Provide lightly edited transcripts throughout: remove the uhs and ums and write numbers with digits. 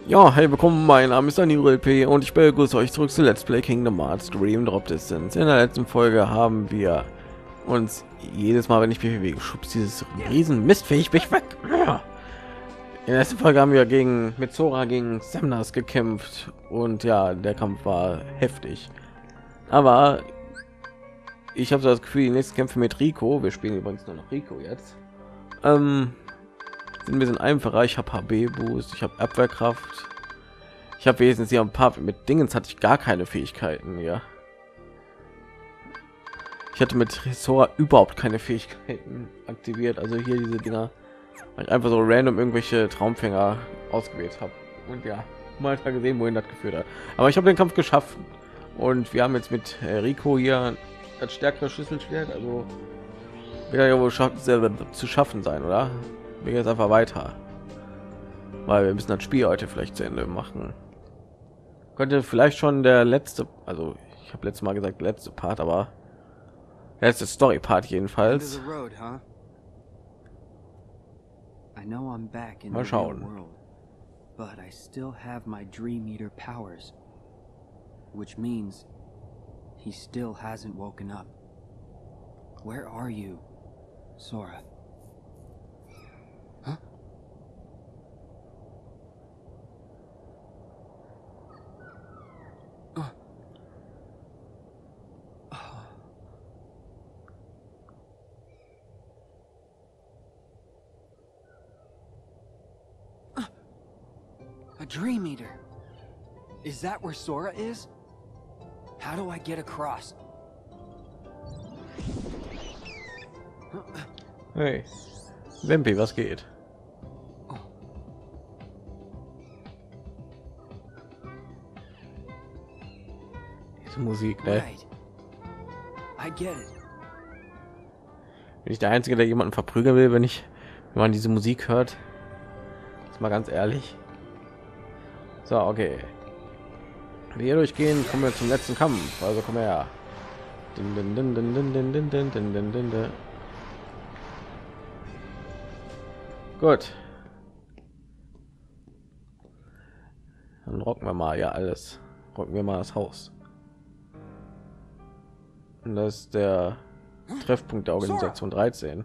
Ja, hey, willkommen, mein Name ist Daniel LP und ich begrüße euch zurück zu Let's Play Kingdom Hearts Dream Drop Distance. In der letzten Folge haben wir uns jedes Mal, wenn ich mich bewege, schubst dieses riesen Mistviech mich weg. In der letzten Folge haben wir mit Sora gegen Xemnas gekämpft und ja, der Kampf war heftig. Aber ich habe so das Gefühl, die nächsten Kämpfe mit Rico, wir spielen übrigens nur noch Rico jetzt, sind ein bisschen einfacher. Ich habe HB Boost, ich habe Abwehrkraft, ich habe wesentlich hier ein paar mit Dingens hatte ich gar keine Fähigkeiten. Ja, ich hatte mit Sora überhaupt keine Fähigkeiten aktiviert, also hier diese Dinger, weil ich einfach so random irgendwelche Traumfänger ausgewählt habe und ja, mal gesehen, wohin das geführt hat. Aber ich habe den Kampf geschafft und wir haben jetzt mit Rico hier das stärkere Schlüsselschwert, also wird ja wohl selber zu schaffen sein, oder? Wir gehen jetzt einfach weiter, weil wir müssen das Spiel heute vielleicht zu Ende machen. Könnte vielleicht schon der letzte, also ich habe letztes Mal gesagt letzte Part, aber letzte Story Part jedenfalls. Mal schauen. But I still have my Dream Eater powers, which means he still hasn't woken up. Where are you, Sora? Huh? A Dream Eater. Is that where Sora is? How do I get across? Hey, Wempi, was geht? Diese Musik, ne? Right. I get it. Bin ich der Einzige, der jemanden verprügeln will, wenn man diese Musik hört? Ist mal ganz ehrlich. So, okay. Wenn wir hier durchgehen, kommen wir zum letzten Kampf. Also komm her. Gut. Dann rocken wir mal ja alles. Rocken wir mal das Haus. Und das ist der Treffpunkt der Organisation 13.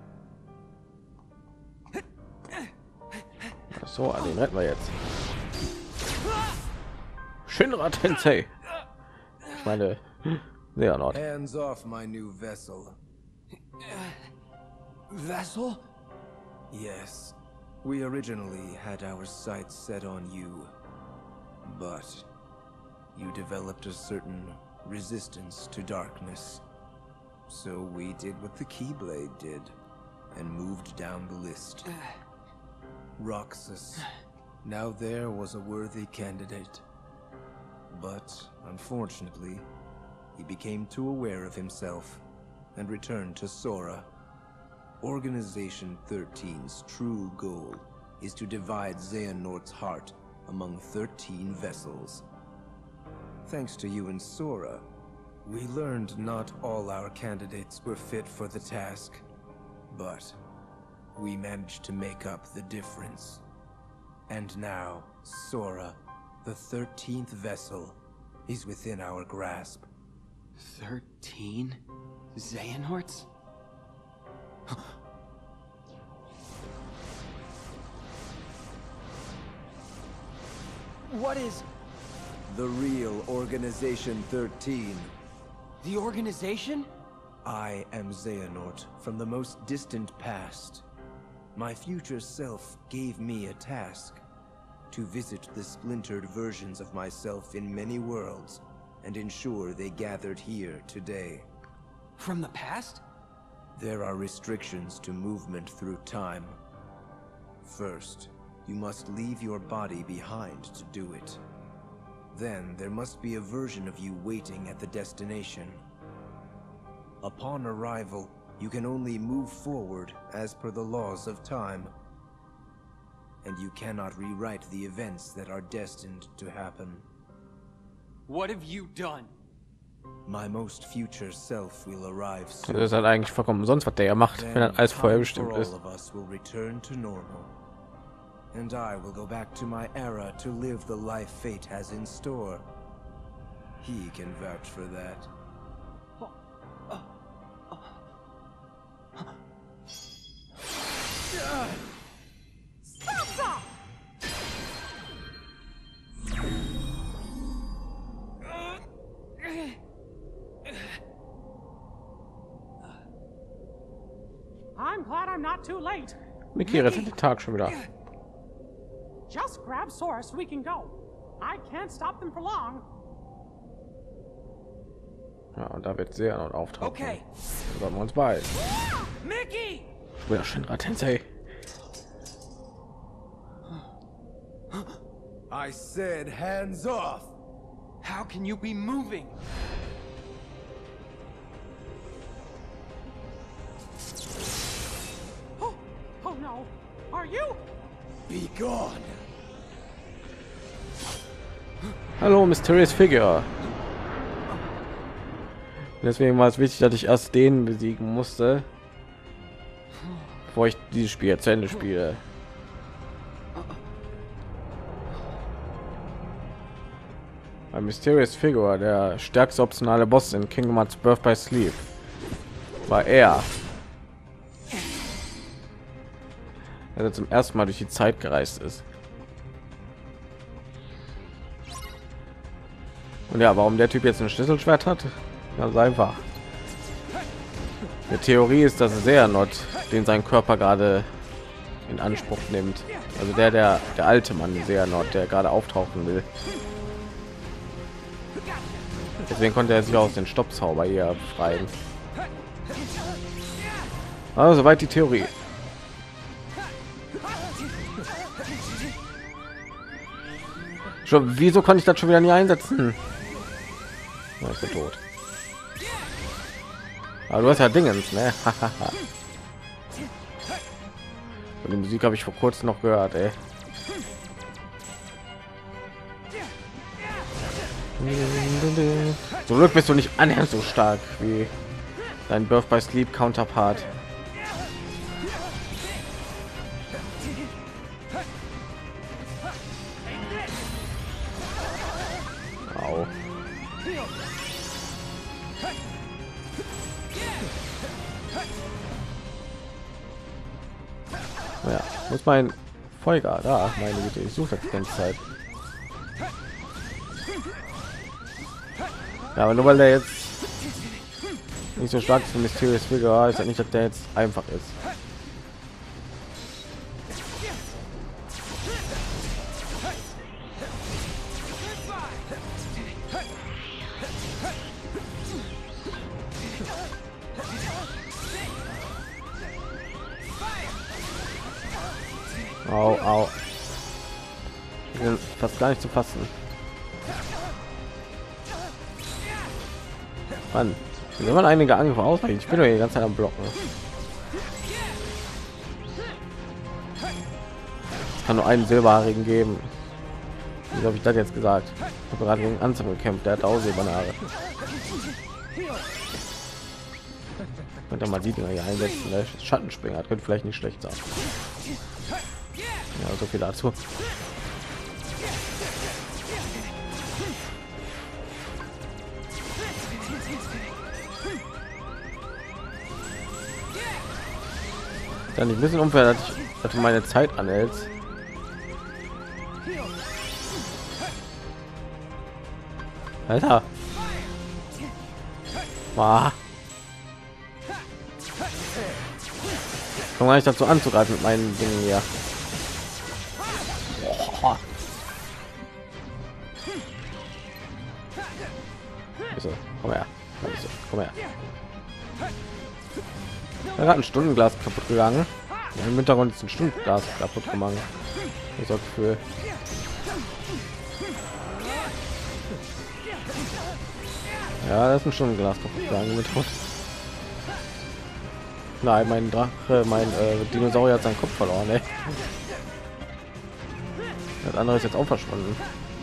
Ach so, an den retten wir jetzt. Shinra Tensei. Ich meine, sehr nord. Hands off my new vessel. Vessel? Yes, we originally had our sights set on you, but you developed a certain resistance to darkness. So we did what the Keyblade did and moved down the list. Roxas. Now there was a worthy candidate. But, unfortunately, he became too aware of himself and returned to Sora. Organization 13's true goal is to divide Xehanort's heart among 13 vessels. Thanks to you and Sora, we learned not all our candidates were fit for the task, but we managed to make up the difference. And now, Sora, the 13th vessel, is within our grasp. 13 Xehanorts? What is The real Organization 13. the organization? I am Xehanort from the most distant past. My future self gave me a task: to visit the splintered versions of myself in many worlds and ensure they gathered here today. From the past? There are restrictions to movement through time. First, you must leave your body behind to do it. Then there must be a version of you waiting at the destination. Upon arrival, you can only move forward as per the laws of time. And you cannot rewrite the events that are destined to happen. What have you done? My most future self will arrive soon. Das ist halt eigentlich vollkommen sonst, was der ja macht, wenn das alles vorher bestimmt ist. All of us will return to normal. and I will go back to my era to live the life fate has in store. He can vouch for that. I'm glad I'm not too late. Mickey rettet den Tag schon wieder. Just grab Sora so we can go. I can't stop them for long. Ja, und da wird sehr laut auftauchen. Okay. Da sollten wir uns beeilen. Mickey! Ja, Shinra Tensei. I said hands off! How can you be moving? Oh no. Are you? Be gone! Hallo, Mysterious Figure. Deswegen war es wichtig, dass ich erst den besiegen musste, bevor ich dieses Spiel zu Ende spiele. Ein Mysterious Figure, der stärkste optionale Boss in Kingdom Hearts Birth by Sleep, war er. Der zum ersten Mal durch die Zeit gereist ist. Und ja, warum der Typ jetzt ein Schlüsselschwert hat? Ganz einfach. Die Theorie ist, dass Xehanort den sein Körper gerade in Anspruch nimmt. Also der alte Mann Xehanort, der gerade auftauchen will. Deswegen konnte er sich aus den Stoppzauber hier befreien. Also soweit die Theorie. Schon, wieso konnte ich das schon wieder nie einsetzen? Oh, ich bin tot. Aber du hast ja Dingens, ne? Und die Musik habe ich vor kurzem noch gehört, ey. Zum Glück bist du nicht annähernd so stark wie dein Birth by Sleep Counterpart. Au. Ja, muss mein Folger da, meine Güte, ich suche das die ganze Zeit. Ja, aber nur weil der jetzt nicht so stark ist, Mysterious Figure ist, nicht, dass der jetzt einfach ist. Au, au. Ich bin fast gar nicht zu fassen. Mann, wenn man einige Angriffe ausweichen, ich bin doch die ganze Zeit am Blocken. Es kann nur einen silberhaarigen geben. Wie habe ich das jetzt gesagt? Ich habe gerade gegen Anzug gekämpft, der hat auch silberne Haare. Könnte mal die Dinger hier einsetzen. Der Schattenspringer könnte vielleicht nicht schlecht sein. Ja, so viel dazu. Dann ein bisschen unfair, dass du meine Zeit anhältst. Alter. Wow. Komm gar nicht dazu anzugreifen mit meinen Dingen hier. Boah. So, komm her. Komm her. Er hat ein Stundenglas kaputt gegangen. Ja, im Hintergrund ist ein Stundenglas kaputt gemacht. Ich habe Gefühl. Ja, das ist ein Stundenglas kaputt gegangen mit Hund. Nein, mein Drache, mein Dinosaurier hat seinen Kopf verloren. Ey. Das andere ist jetzt auch verschwunden.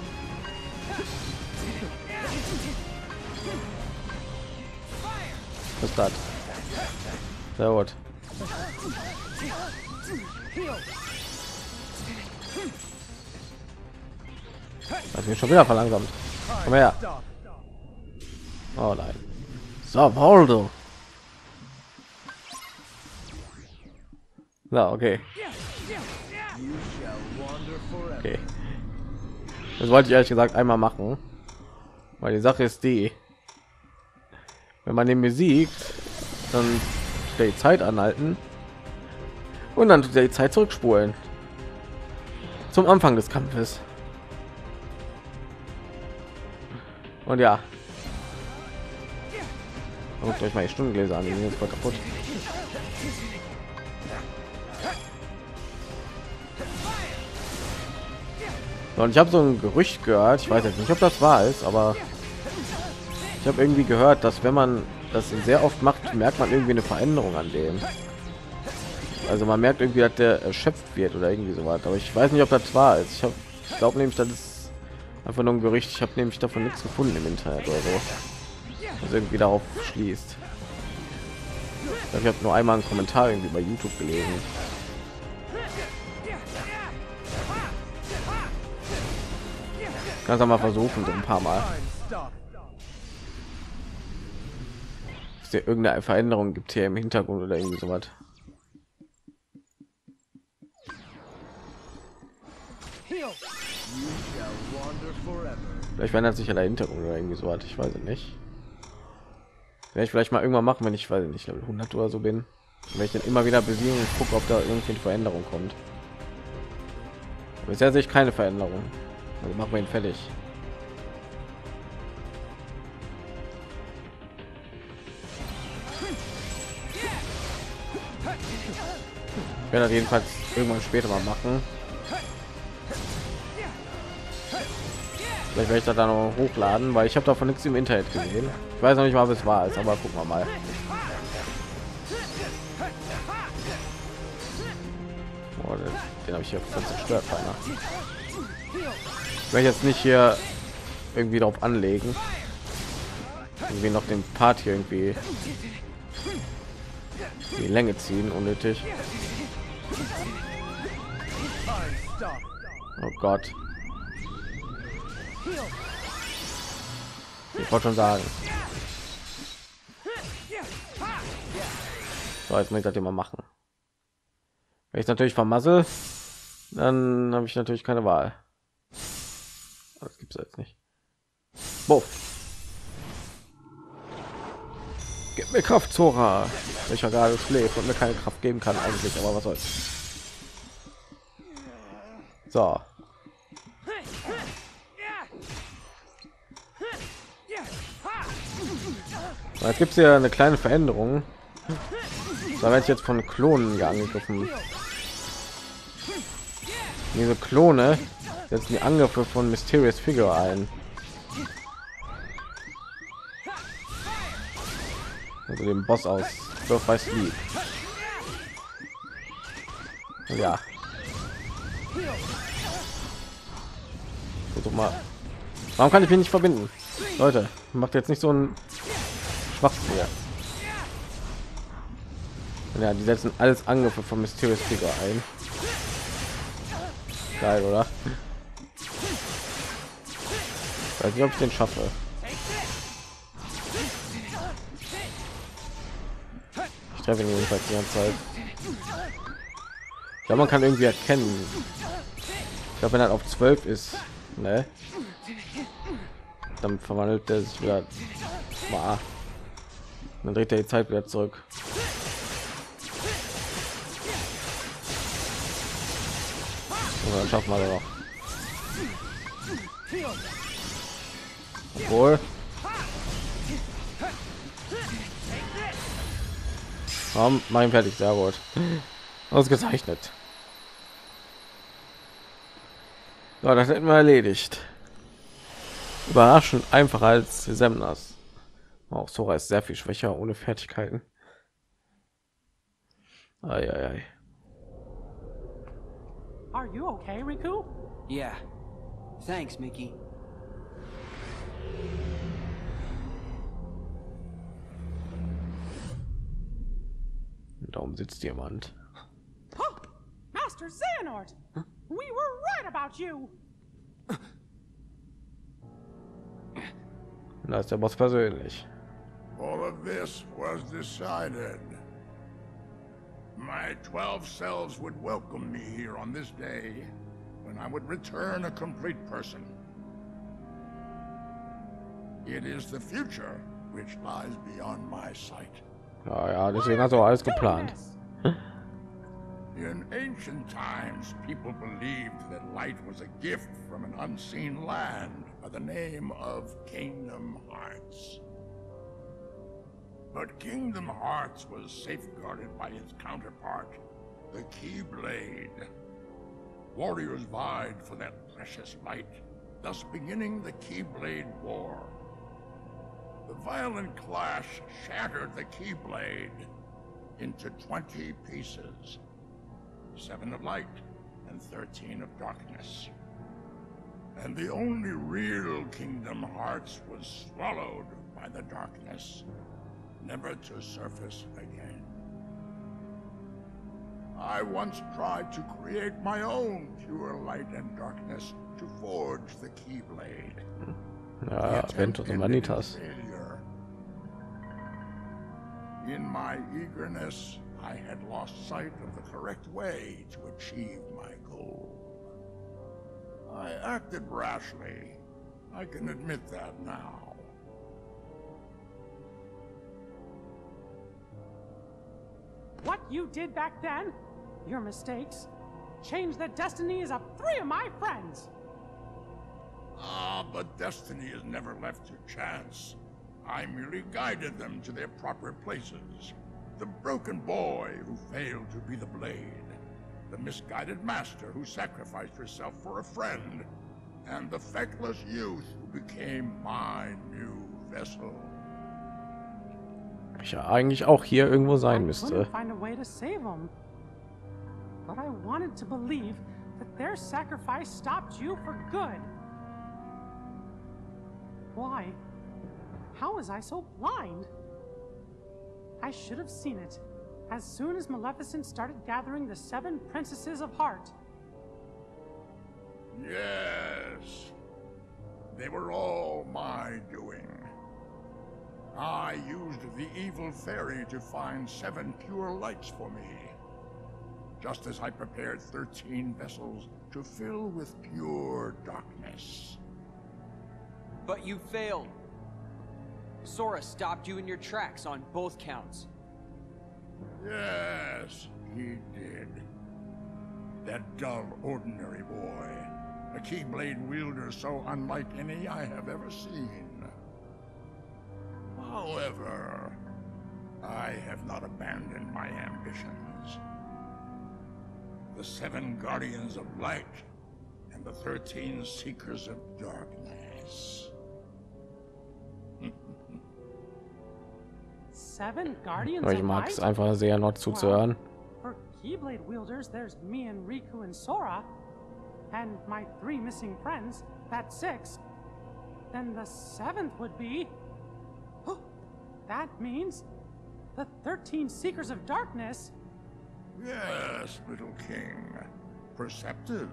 Was ist das? Sehr gut. Das wird schon wieder verlangsamt. Komm her. Oh nein. So, Waldo. Na, okay. Okay. Das wollte ich ehrlich gesagt einmal machen. Weil die Sache ist die, wenn man den besiegt, dann die Zeit anhalten und dann die Zeit zurückspulen zum Anfang des Kampfes. Und ja, guckt euch mal die Stundengläser an, die sind jetzt voll kaputt. Und ich habe so ein Gerücht gehört, ich weiß jetzt nicht, ob das wahr ist, aber ich habe irgendwie gehört, dass wenn man das sehr oft macht, merkt man irgendwie eine Veränderung an dem. Also man merkt irgendwie, dass der erschöpft wird oder irgendwie so was. Aber ich weiß nicht, ob das wahr ist. Ich glaube nämlich, das ist einfach nur ein Gerücht. Ich habe nämlich davon nichts gefunden im Internet oder so, was irgendwie darauf schließt. Ich habe nur einmal einen Kommentar irgendwie bei YouTube gelesen. Kannst du mal versuchen, so ein paar Mal. Dass es irgendeine Veränderung gibt hier im Hintergrund oder irgendwie so was. Vielleicht verändert sich ja der Hintergrund oder irgendwie so was. Ich weiß es nicht. Werde ich vielleicht mal irgendwann machen, wenn ich weiß nicht, Level 100 oder so bin. Wenn ich dann immer wieder besiegen und gucke, ob da irgendwie eine Veränderung kommt. Bisher sehe ich keine Veränderung. Also machen wir ihn fertig. Ich werde das jedenfalls irgendwann später mal machen. Vielleicht werde ich das dann noch hochladen, weil ich habe davon nichts im Internet gesehen. Ich weiß noch nicht mal, ob es wahr ist, aber gucken wir mal. Oh, den habe ich hier ganz zerstört, beinahe. Ich werde jetzt nicht hier irgendwie darauf anlegen, irgendwie noch den Part hier irgendwie die Länge ziehen, unnötig. Oh Gott. Ich wollte schon sagen. So, jetzt muss ich das immer machen. Wenn ich natürlich vermassel, dann habe ich natürlich keine Wahl. Das gibt es jetzt nicht. Buff. Gib mir Kraft, Zora, welcher gerade schläft und mir keine Kraft geben kann eigentlich, aber was soll's. So. Jetzt gibt es ja eine kleine Veränderung. Da werde ich jetzt von Klonen hier angegriffen. Diese Klone setzen die Angriffe von Mysterious Figure ein. Also den Boss aus Birth by Sleep. Ja. Versuch mal. Warum kann ich mich nicht verbinden? Leute, macht jetzt nicht so ein Schwachsinn hier. Ja, die setzen alles Angriffe von Mysterious Figure ein. Geil, oder? Ich weiß nicht, ob ich den schaffe. Ich treffe ihn jedenfalls die ganze Zeit. Ich glaube, man kann irgendwie erkennen. Ich glaube, wenn er auf 12 ist, ne? Dann verwandelt er sich wieder. Dann dreht er die Zeit wieder zurück. Und dann schaffen wir das noch. Obwohl. Mein fertig, sehr gut. Ausgezeichnet. So, das hätten wir erledigt. Überraschend einfacher als Semnas. Auch Sora ist sehr viel schwächer ohne Fertigkeiten. Ei, ei, ei. Are you okay, Riku? Yeah. Thanks, Mickey. Darum sitzt jemand. Huh! Master Xehanort! We were right about you! Da ist der Boss persönlich. All of this was decided. My 12 selves would welcome me here on this day, when I would return a complete person. It is the future which lies beyond my sight. Ja, ja, deswegen hast du alles geplant. In ancient times, people believed that light was a gift from an unseen land by the name of Kingdom Hearts. But Kingdom Hearts was safeguarded by its counterpart, the Keyblade. Warriors vied for that precious light, thus beginning the Keyblade War. The violent clash shattered the Keyblade into 20 pieces. 7 of light and 13 of darkness. And the only real Kingdom Hearts was swallowed by the darkness, never to surface again. I once tried to create my own pure light and darkness to forge the Keyblade. Ja, Ventus und Vanitas. In my eagerness, I had lost sight of the correct way to achieve my goal. I acted rashly. I can admit that now. What you did back then, your mistakes, changed the destinies of 3 of my friends. Ah, but destiny is never left to chance. I merely guided them to their proper places. The broken boy who failed to be the blade, the misguided master who sacrificed herself for a friend, and the feckless youth who became my new vessel. Ich ja eigentlich auch hier irgendwo sein I müsste. couldn't find a way to save them. But I wanted to believe that their sacrifice stopped you for good. Why? How was I so blind? I should have seen it as soon as Maleficent started gathering the 7 princesses of heart. Yes. They were all my doing. I used the evil fairy to find 7 pure lights for me, just as I prepared 13 vessels to fill with pure darkness. But you failed. Sora stopped you in your tracks on both counts. Yes, he did. That dull, ordinary boy. A Keyblade wielder so unlike any I have ever seen. However, I have not abandoned my ambitions. The 7 Guardians of Light and the 13 Seekers of Darkness. 7 Guardians Aber ich of mag es Light? einfach sehr, noch zuzuhören. For Keyblade wielders, there's me and Riku and Sora. And my 3 missing friends, that's 6. Then the 7th would be... That means the 13 Seekers of Darkness. Yes, little king. Perceptive.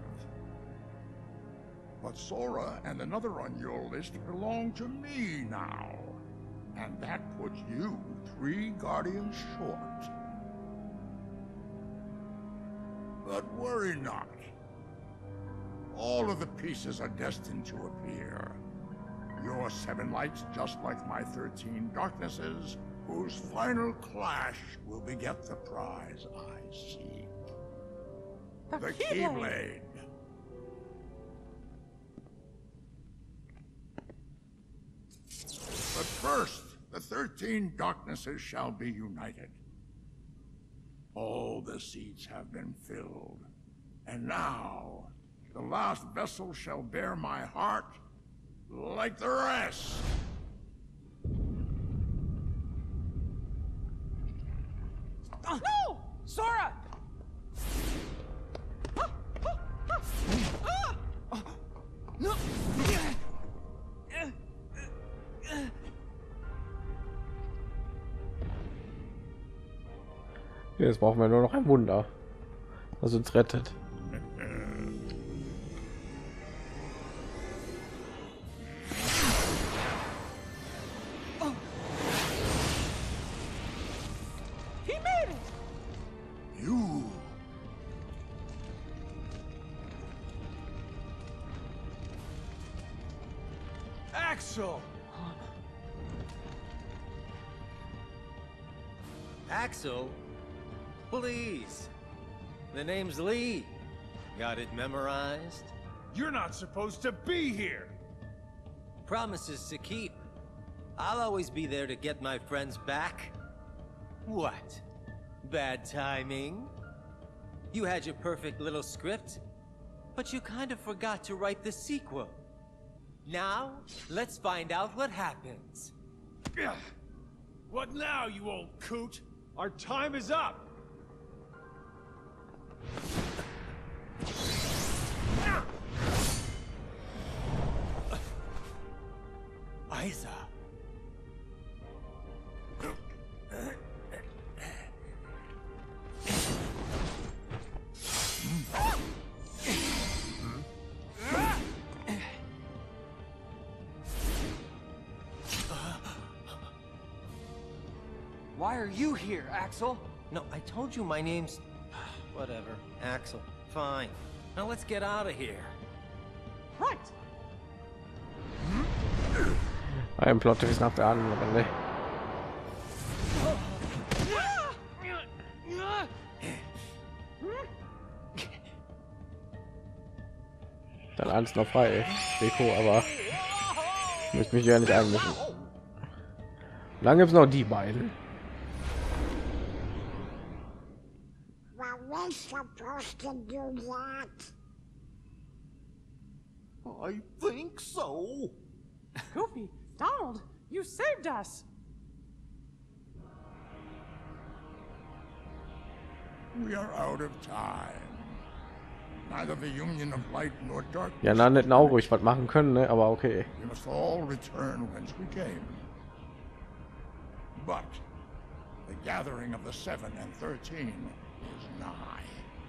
But Sora and another on your list belong to me now. And that puts you 3 guardians short. But worry not. All of the pieces are destined to appear. Your 7 lights, just like my 13 darknesses, whose final clash will beget the prize I seek. The Keyblade. But first, the 13 darknesses shall be united. All the seats have been filled. And now, the last vessel shall bear my heart like the rest. No! Sora! No! Jetzt brauchen wir nur noch ein Wunder, was uns rettet. Axel! Axel? Please. The name's Lee. Got it memorized? You're not supposed to be here! Promises to keep. I'll always be there to get my friends back. What? Bad timing? You had your perfect little script, but you kind of forgot to write the sequel. Now, let's find out what happens. What now, you old coot? Our time is up! Isa. Why are you here, Axel? No, I told you my name's... Whatever. Axel. Fine. Now let's get out of here. Right. Ein Plot-Twist nach der anderen, ne? Dann alles noch frei, Rico, aber ich möchte mich ja nicht einmischen. Dann gibt es noch die beiden. Were we supposed to do that? I think so. Goofy, Donald, you saved us. We are out of time. Neither the Union of Light nor Darkness. Ja, dann hätten auch ruhig was machen können, ne? Aber okay. We must all return whence we came. But the gathering of the 7 and 13 is nigh.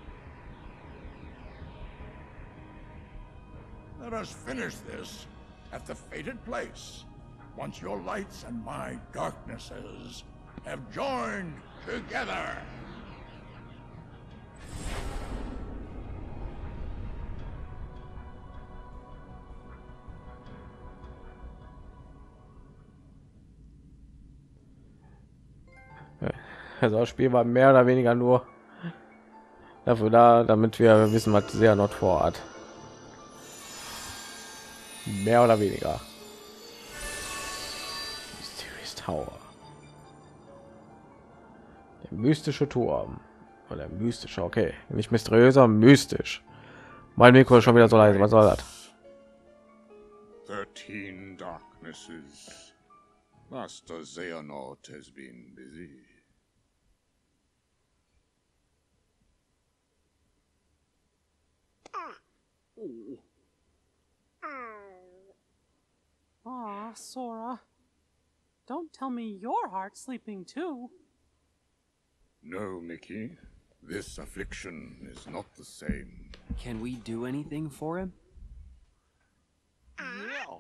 Let us finish this at the fated place, once your lights and my darknesses have joined together. Also das Spiel war mehr oder weniger nur dafür da, damit wir wissen, was Xehanort vorhat. Mehr oder weniger. Mysterious Tower. Der mystische Turm. Oder mystischer, okay. Nicht mysteriöser, mystisch. Mein Mikro ist schon wieder so leise. Was soll das? 13 darknesses. Master Xehanort has been busy. Aw, Sora. Don't tell me your heart's sleeping too. No, Mickey. This affliction is not the same. Can we do anything for him? Yeah.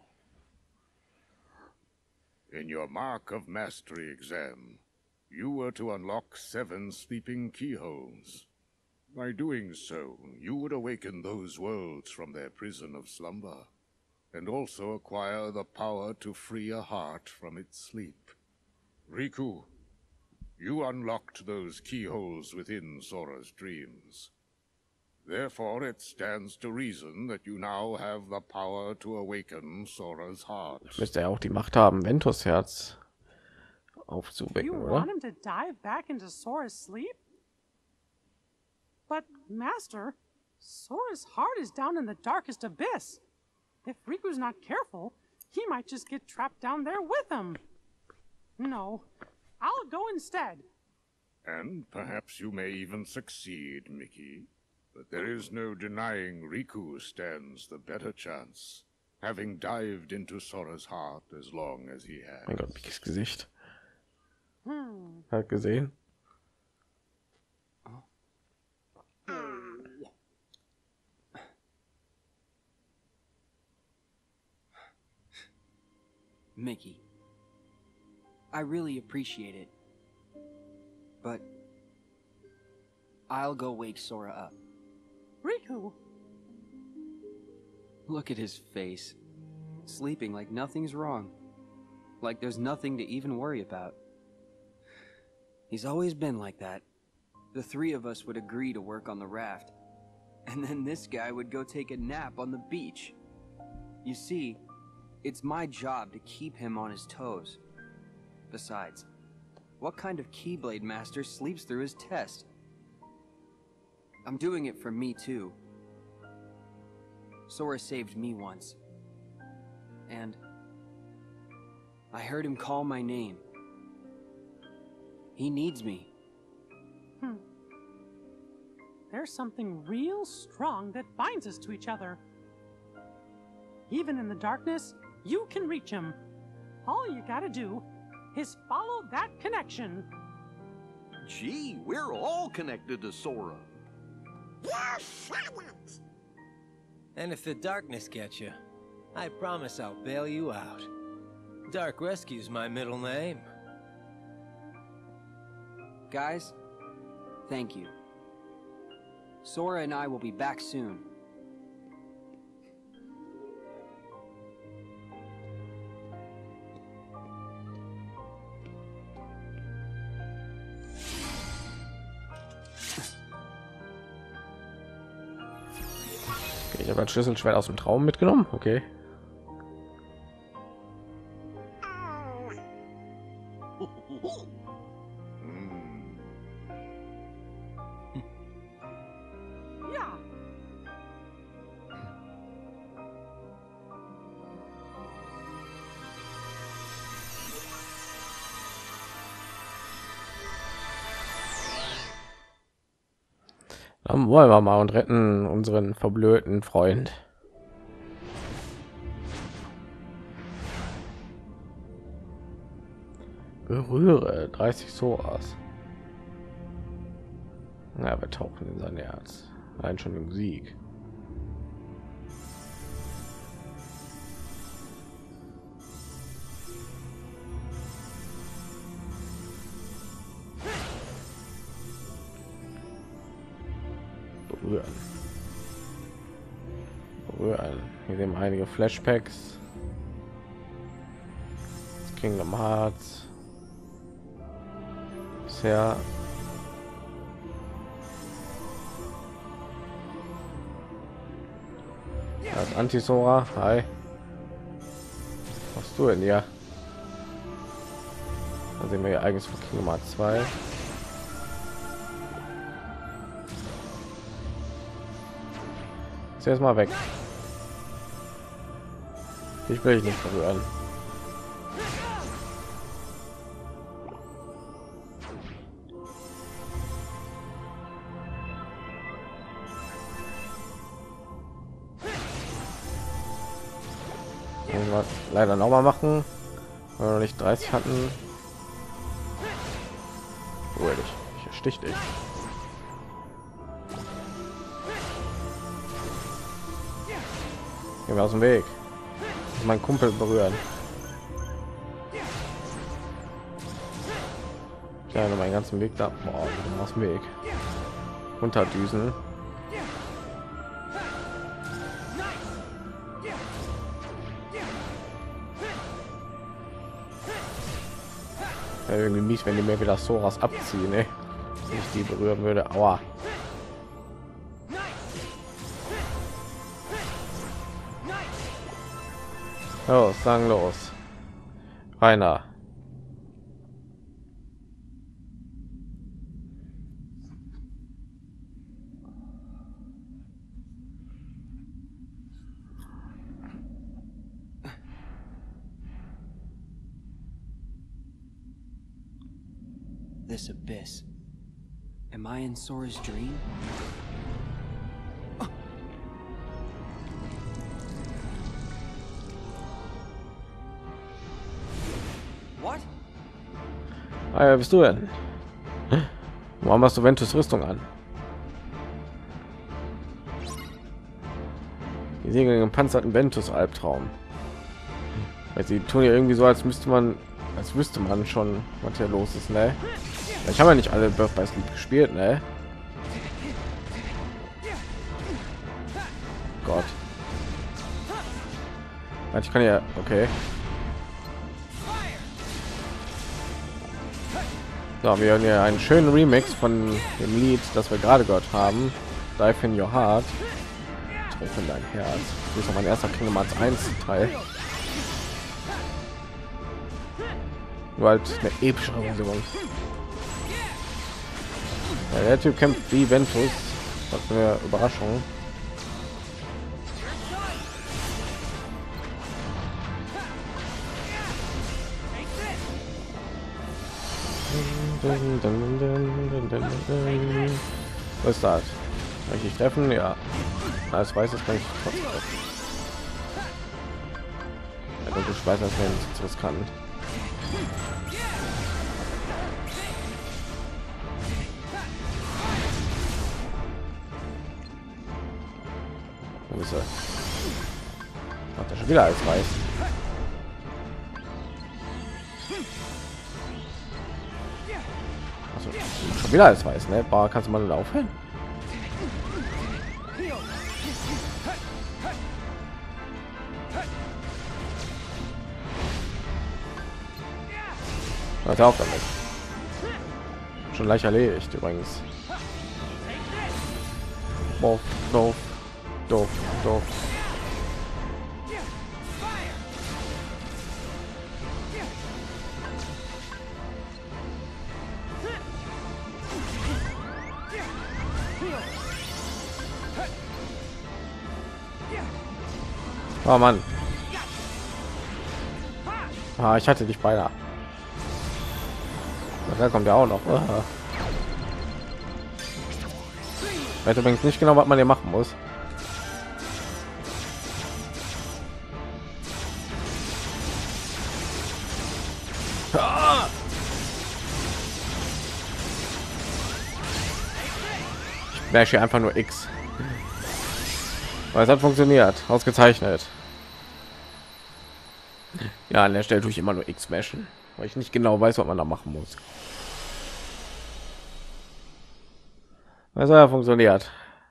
In your Mark of Mastery exam, you were to unlock 7 sleeping keyholes. By doing so, you would awaken those worlds from their prison of slumber, and also acquire the power to free a heart from its sleep. Riku, you unlocked those keyholes within Sora's dreams. Therefore, it stands to reason that you now have the power to awaken Sora's heart. Müsste er auch die Macht haben, Ventus Herz aufzuwecken, You oder? want him to dive back into Sora's sleep? But, Master, Sora's heart is down in the darkest abyss. If Riku's not careful, he might just get trapped down there with him. No, I'll go instead. And perhaps you may even succeed, Mickey. But there is no denying Riku stands the better chance, having dived into Sora's heart as long as he has. Mein Gott, Mickys Gesicht. Hat gesehen. Mickey, I really appreciate it, but I'll go wake Sora up. Riku, Look at his face. sleeping like nothing's wrong. Like there's nothing to even worry about. He's always been like that. The three of us would agree to work on the raft, and then this guy would go take a nap on the beach. You see, it's my job to keep him on his toes. Besides, what kind of Keyblade master sleeps through his test? I'm doing it for me too. Sora saved me once. And I heard him call my name. He needs me. There's something real strong that binds us to each other. Even in the darkness, you can reach him. All you gotta do is follow that connection. Gee, we're all connected to Sora. You shut it! And if the darkness gets you, I promise I'll bail you out. Dark Rescue's my middle name. Guys, thank you. Sora and I will be back soon. Okay, ich habe ein Schlüsselschwert aus dem Traum mitgenommen. Okay. Ja. Dann wollen wir mal und retten unseren verblödten Freund. Berühre 30 Soras. Ja, wir tauchen in sein Herz. Allein schon die Musik. Berühren. Berühren. Hier sehen wir einige Flashbacks. Das Kingdom Hearts. Bisher als Anti-Sora. Hi. Was machst du denn hier? Da sehen wir hier eigenes von Kingdom Hearts 2. Jetzt mal weg. Ich will dich nicht berühren. Irgendwas leider noch mal machen, weil wir noch nicht 30 hatten. Ruhe dich, ich erstich dich. Geh mir aus dem Weg. Ich meinen Kumpel berühren. Ja, noch meinen ganzen Weg da. Boah, aus dem Weg. Unterdüsen. Ja, irgendwie mies, wenn die mir wieder Soras abziehen, ne? Wenn ich die berühren würde. Aua. Oh, sagen los. Rainer. This abyss. Am I in Sora's dream? What? Ah, wer bist du denn? Warum hast du Ventus Rüstung an? Die Segel im panzerten Ventus Albtraum. Weil sie tun ja irgendwie so, als wüsste man schon, was hier los ist, ne? Ich habe ja nicht alle Birth by Sleep gespielt, ne? Gott. Ich kann ja, okay. So, wir haben hier einen schönen Remix von dem Lied, das wir gerade gehört haben. Dive in Your Heart. Treffen dein Herz. Das ist mein erster Kingdom Hearts 1 Teil. Nur halt eine epische Version. Ja, der Typ kämpft wie Ventus. Das ist eine Überraschung. Was ist das? Kann ich nicht treffen? Ja. Als weißes kann ich trotzdem treffen. Ja, ich weiß, das wäre nicht riskant. Wo ist er? Macht er schon wieder als weiß. Also, schon wieder als weiß, ne? Boah, kannst du mal laufen? Hört auf damit. Schon leicht erledigt übrigens. Doof, doof, doof, doof. Oh Mann. Ah, ich hatte dich beinahe. Da kommt ja auch noch. Ich weiß übrigens nicht genau, was man hier machen muss. Ich bash hier einfach nur X. Weil es hat funktioniert. Ausgezeichnet. Ja, an der Stelle tue ich immer nur X bashen, weil ich nicht genau weiß, was man da machen muss. Also ja, funktioniert.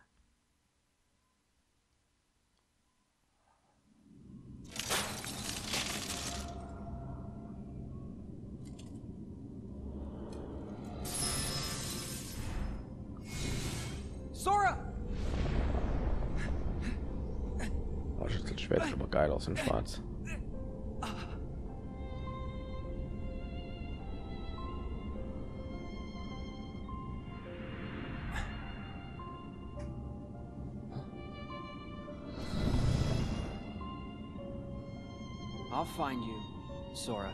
Sora! Oh, das Schwert sieht aber geil aus in Schwarz. I'll find you, Sora.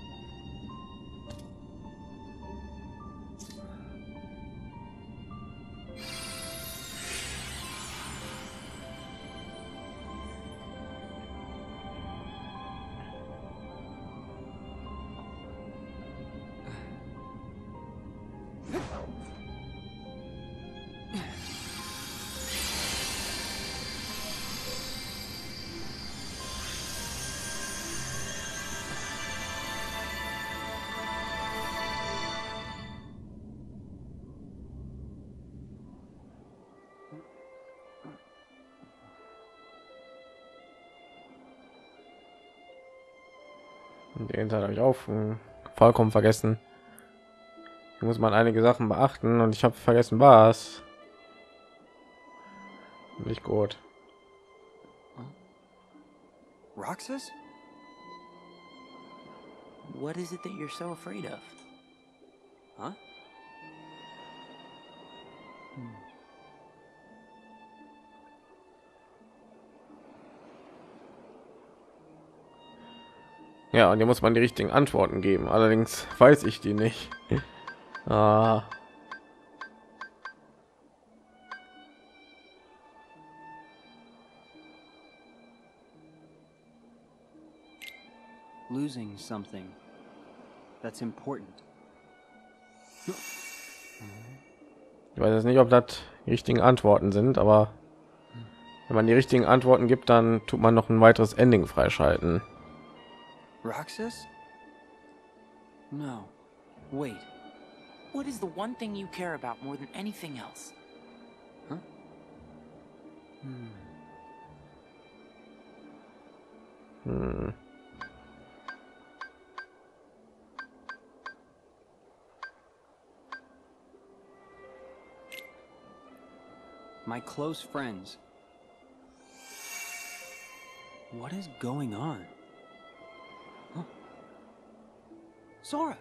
Den habe ich auch vollkommen vergessen. Hier muss man einige Sachen beachten und ich habe vergessen was. Nicht gut. Roxas? What is it that you're so afraid of? Huh? Ja, und hier muss man die richtigen Antworten geben. Allerdings weiß ich die nicht. Ah. Losing something that's important. Ich weiß jetzt nicht, ob das die richtigen Antworten sind, aber wenn man die richtigen Antworten gibt, dann tut man noch ein weiteres Ending freischalten. Roxas? No. Wait. What is the one thing you care about more than anything else? Huh? My close friends. What is going on? Huh? Sora!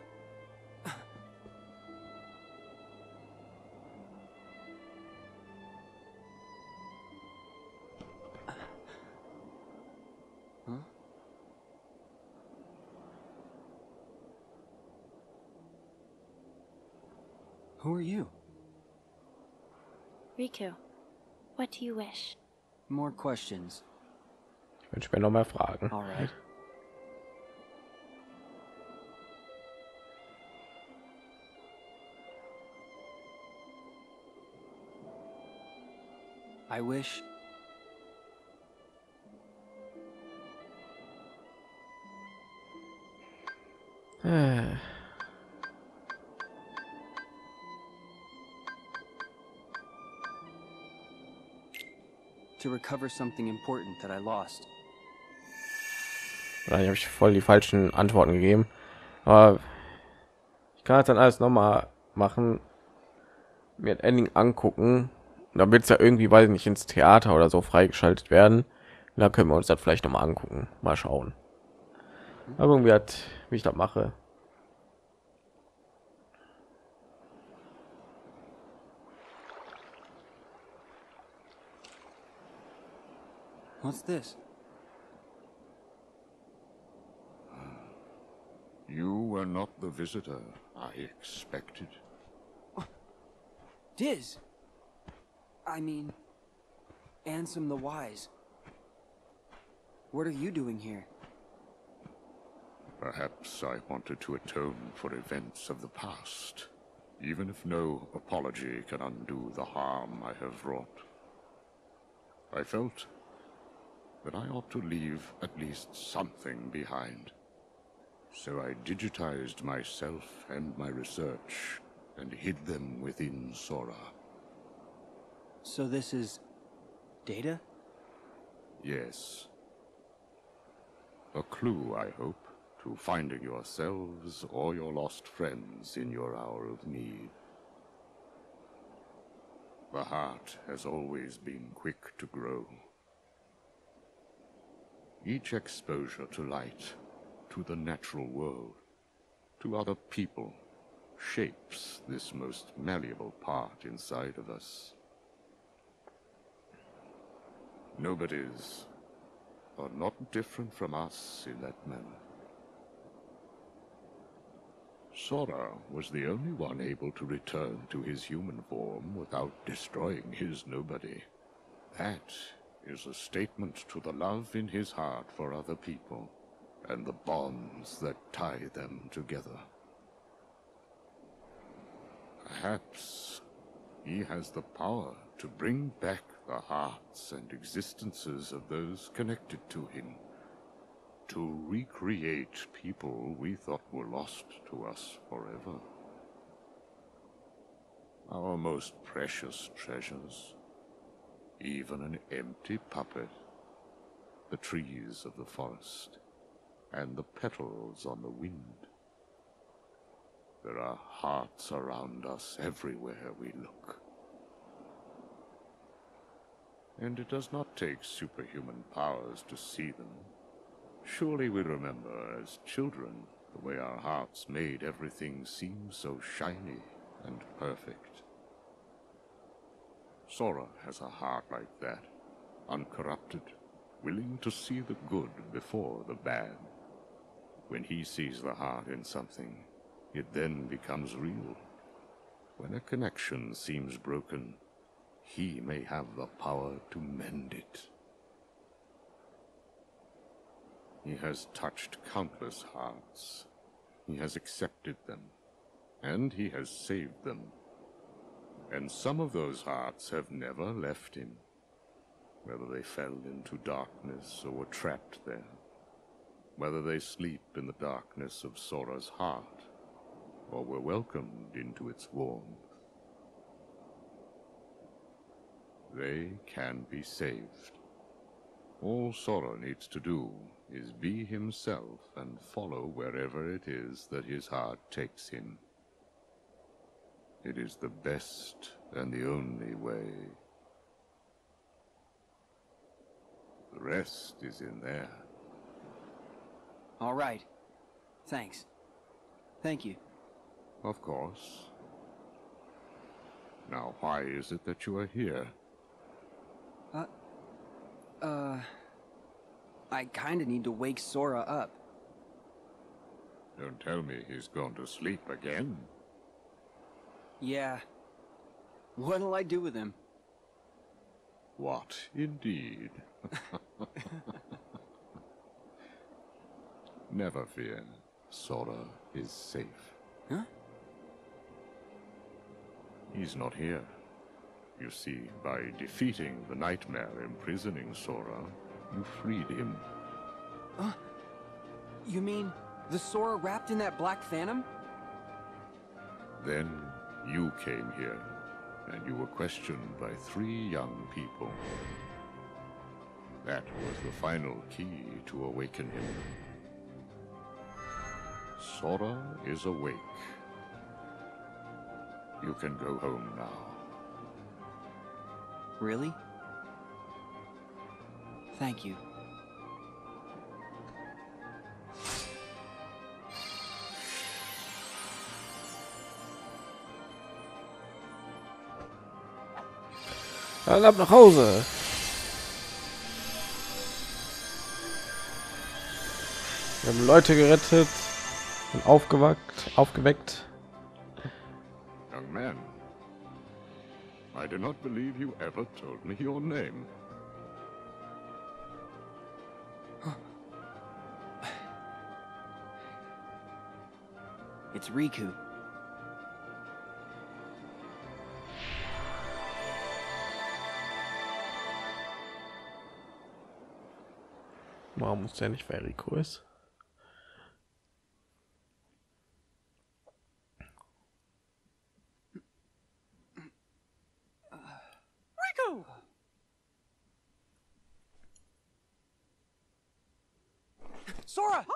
Huh? Who are you? Riku, what do you wish? More questions. Ich wünsche mir noch mehr Fragen. All right. I wish to recover something important that I lost. Da habe ich voll die falschen Antworten gegeben. Aber ich kann das dann alles noch mal machen, mir das Ending angucken. Da wird es ja irgendwie, weiß ich nicht, ins Theater oder so freigeschaltet werden. Da können wir uns das vielleicht noch mal angucken. Mal schauen. Aber irgendwie hat, wie ich das mache. What's this? You were not the visitor I expected. Diz! I mean, Ansem the Wise. What are you doing here? Perhaps I wanted to atone for events of the past, even if no apology can undo the harm I have wrought. I felt that I ought to leave at least something behind. So I digitized myself and my research and hid them within Sora. So this is data? Yes. A clue, I hope, to finding yourselves or your lost friends in your hour of need. The heart has always been quick to grow. Each exposure to light, to the natural world, to other people, shapes this most malleable part inside of us. Nobody's are not different from us in that manner. Sora was the only one able to return to his human form without destroying his nobody. That is a statement to the love in his heart for other people, and the bonds that tie them together. Perhaps he has the power to bring back the hearts and existences of those connected to him, to recreate people we thought were lost to us forever. Our most precious treasures, even an empty puppet, the trees of the forest, and the petals on the wind. There are hearts around us everywhere we look. And it does not take superhuman powers to see them. Surely we remember as children the way our hearts made everything seem so shiny and perfect. Sora has a heart like that, uncorrupted, willing to see the good before the bad. When he sees the heart in something, it then becomes real. When a connection seems broken, he may have the power to mend it. He has touched countless hearts. He has accepted them, and he has saved them. And some of those hearts have never left him, whether they fell into darkness or were trapped there, whether they sleep in the darkness of Sora's heart, or were welcomed into its warmth. They can be saved. All Sora needs to do is be himself and follow wherever it is that his heart takes him. It is the best and the only way. The rest is in there. All right. Thanks. Thank you. Of course. Now, why is it that you are here? I kinda need to wake Sora up. Don't tell me he's gone to sleep again. Yeah. What'll I do with him? What, indeed? Never fear. Sora is safe. Huh? He's not here. You see, by defeating the nightmare imprisoning Sora, you freed him. You mean the Sora wrapped in that black phantom? Then you came here, and you were questioned by 3 young people. That was the final key to awaken him. Sora is awake. You can go home now. Really? Thank you. Dann ab nach Hause. Wir haben Leute gerettet und aufgeweckt. Young man, I do not believe you ever told me your name. It's Riku. Warum muss der nicht, wer Rico ist? Riku! Sora!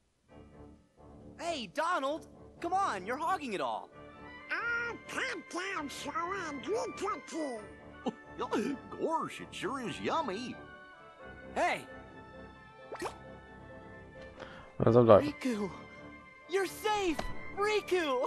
Hey, Donald! Come on, you're hogging it all. Calm down, Sora, and good cookie. Gosh, it sure is yummy. Hey! Was soll das? Riku! You're safe! Riku!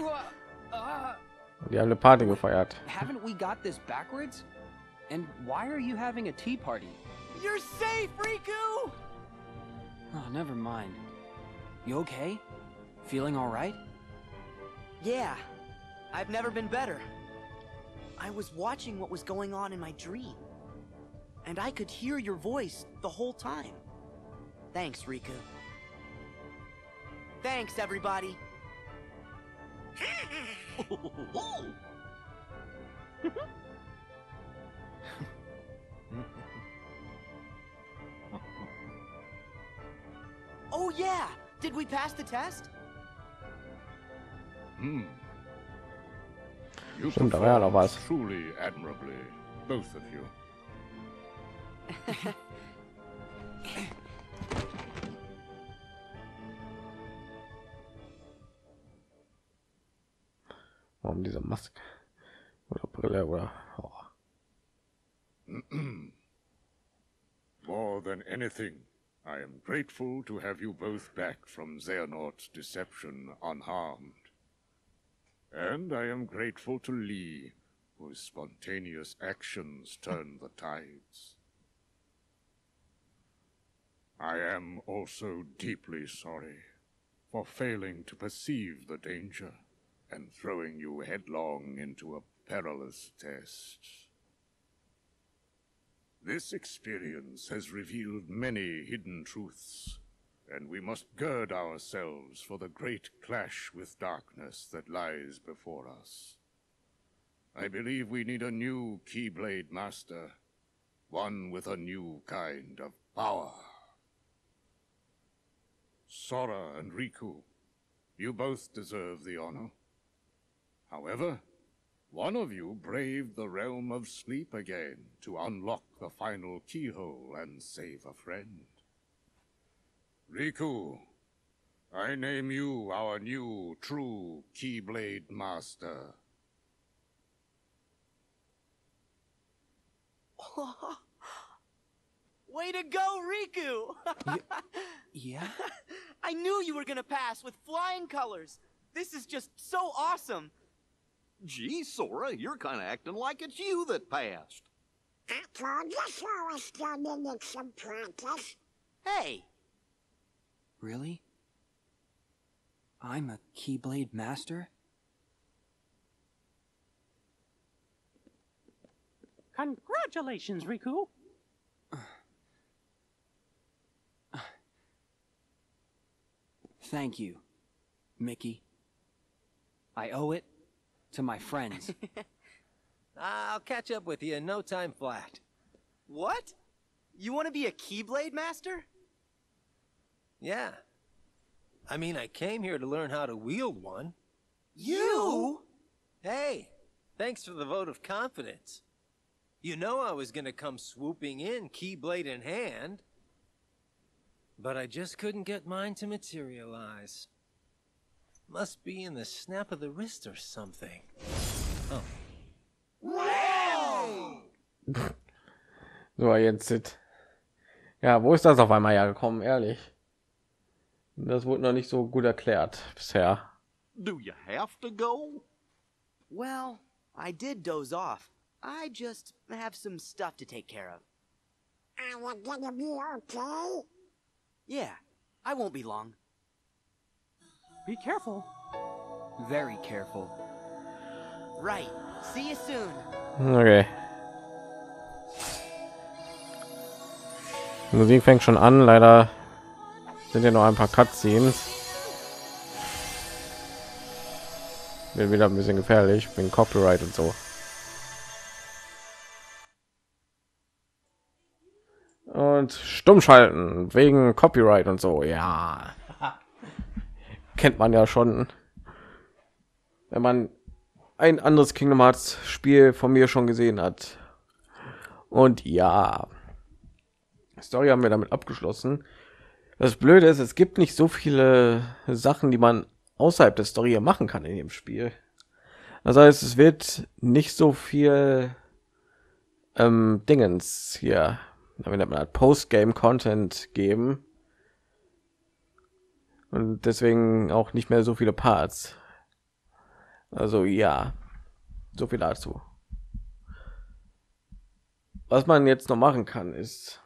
Die haben eine Party gefeiert. Haven't we got this backwards? And why are you having a tea party? You're safe, Riku! Oh, never mind. You okay? Feeling all right? Yeah, I've never been better. I was watching what was going on in my dream, and I could hear your voice the whole time. Thanks, Riku. Thanks, everybody. Oh yeah! Did we pass the test? You Stimmt, da war ja noch was. truly admirably, both of you. Warum diese Maske oder Brille oder More than anything, I am grateful to have you both back from Xehanort's deception unharmed. And I am grateful to Lee, whose spontaneous actions turned the tides. I am also deeply sorry for failing to perceive the danger and throwing you headlong into a perilous test. This experience has revealed many hidden truths, and we must gird ourselves for the great clash with darkness that lies before us. I believe we need a new Keyblade Master, one with a new kind of power. Sora and Riku, you both deserve the honor. However, One of you braved the realm of sleep again to unlock the final keyhole and save a friend. Riku, I name you our new true Keyblade Master. Way to go, Riku! Yeah? I knew you were gonna pass with flying colors. This is just so awesome. Gee, Sora, you're kind of acting like it's you that passed. I told you Sora still needed some practice. Hey, Really? I'm a Keyblade Master? Congratulations, Riku. Thank you, Mickey. I owe it to my friends. I'll catch up with you in no time flat. what? You want to be a Keyblade Master? Yeah. I mean, I came here to learn how to wield one. You? Hey, thanks for the vote of confidence. You know I was gonna come swooping in, Keyblade in hand. But I just couldn't get mine to materialize. Must be in the snap of the wrist or something. Oh. So, jetzt. Ja, wo ist das auf einmal hergekommen, ehrlich? Das wurde noch nicht so gut erklärt bisher. Do you have to go? Well, I did doze off. I just have some stuff to take care of. Are you gonna be okay? Yeah, I won't be long. Be careful. Very careful. Right. See you soon. Okay. Die Musik fängt schon an, leider sind ja noch ein paar Cutscenes. Wird wieder ein bisschen gefährlich wegen Copyright und so. Und stumm schalten wegen Copyright und so. Ja, kennt man ja schon, wenn man ein anderes Kingdom Hearts Spiel von mir schon gesehen hat. Und ja, Story haben wir damit abgeschlossen. Das Blöde ist, es gibt nicht so viele Sachen, die man außerhalb der Story machen kann in dem Spiel. Das heißt, es wird nicht so viel Dingens hier, wie nennt man das, Post-Game-Content geben. Und deswegen auch nicht mehr so viele Parts. Also ja, so viel dazu. Was man jetzt noch machen kann, ist